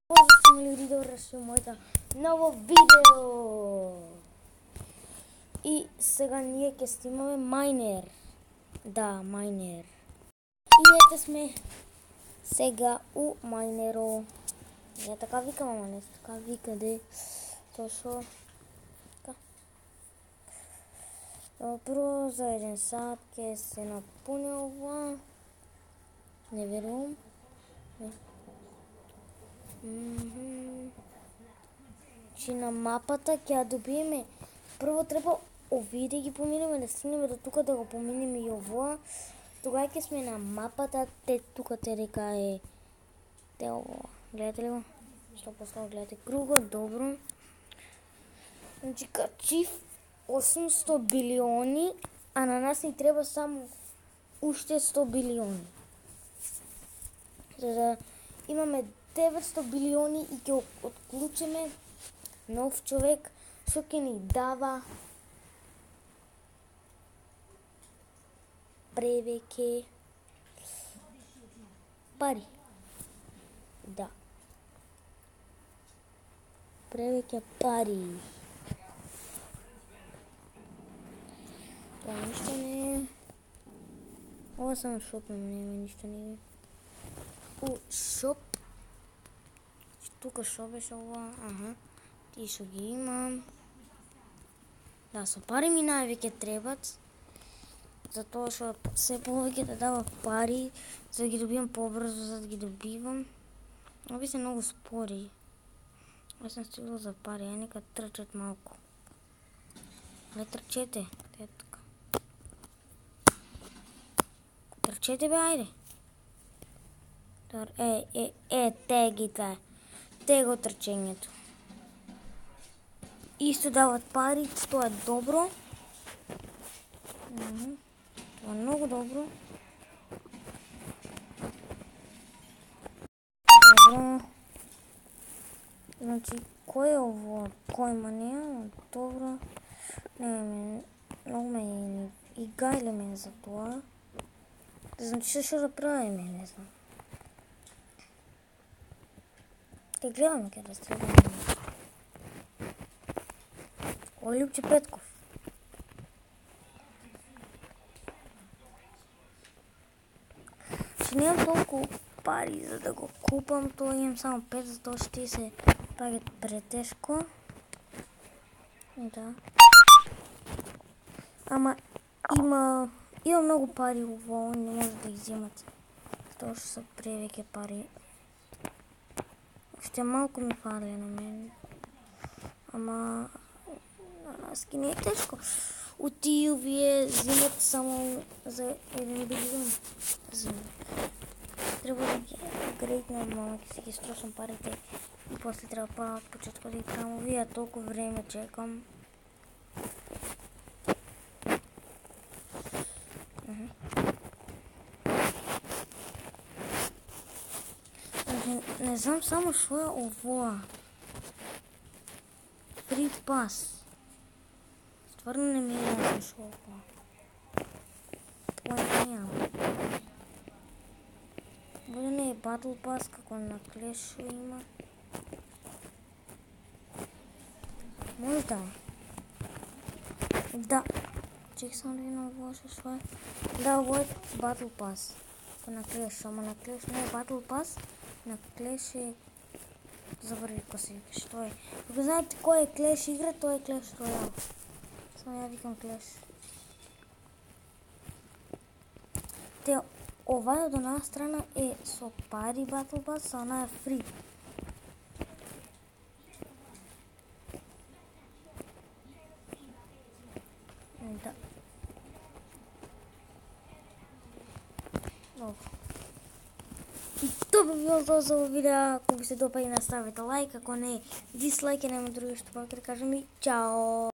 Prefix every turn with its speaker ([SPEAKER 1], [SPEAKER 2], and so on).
[SPEAKER 1] Pozdrav ljudi, dobro ще моето ново видео. И сега ние ќе снимаме Майнер. Да, Майнер. И ете сме сега у Майнеро. Не така викам, ама не така вика, де. Точно. Така. Добро, за един сат ќе се напуни ова. Не верувам. Че на мапата ќе ја добиеме. Прво треба овие да ги поминеме, да стигнеме до тука, да го поминеме и овоа. Тогава ќе сме на мапата, те тука те река е те овоа. Гледате ли го? Што послава, гледате круга, добро. Значи качив 800 билиони, а на нас ни треба само уште 100 билиони. За да имаме 900 билиони и ќе отклучиме нов човек, што ќе ни дава превеќе пари. Да. Превеќе пари. Това ништо не е. Ова само шопим, не ништо не е. У шоп. Тука шо беше ова? Аха. Ти шо ги имам. Да, со пари ми највеќе требат. Затоа што се повеќе да дава пари, за да ги добивам побрзо, за да ги добивам. Ови се многу спори. Аз сум стигнал за пари, нека трчат малку. Не трчете, те така. Трчете бе, ајде. Те го трчењето. Исто дават пари, тоа е добро. Тоа е многу добро. Добро. Значи, кој е ово? Којма не, добро. Не, многу ме и гајле ме за тоа. Значи, што да правиме, не знам. Ке гледаме ке да стигаме. Ој Лјупче Петков. Че немам толку пари за да го купам, тоа имам само 5, затоа ще се прави претешко. Да. Ама има многу пари ово, не може да ги взимат. Тоа што се превеќе пари. Уште малку ми фали на мен. Ама на нас ги не е тешко. У тие овие взимат само за 1 билион. Треба да ги грейтнам, ама ќе си ги строшам парите. И после треба па од почетко да ги правам овие, толку време чекам. Не знам само што е овоа. Free pass. Стварно не ми е ясно што е овоа. Тоа немам. Може не е Battle Pass како на Clash има. Може да е. Да. Чек само да видам овоа што е. Да, ово е Battle Pass. Како на Clash, ама на Clash не е Battle Pass. На Clash е... Забравих како се викаш, тоа е. Ако знаете кој е Clash игра, тоа е Clash Royale. Само ја викам Clash. Те, ова од една страна е со пари Battle Pass, а она е free. Да. Добро. И тоа би било тоа за ово видео. Ако ви се допаѓа, наставете лайк, ако не, дислайк, и нема друго што пак да кажем и чао!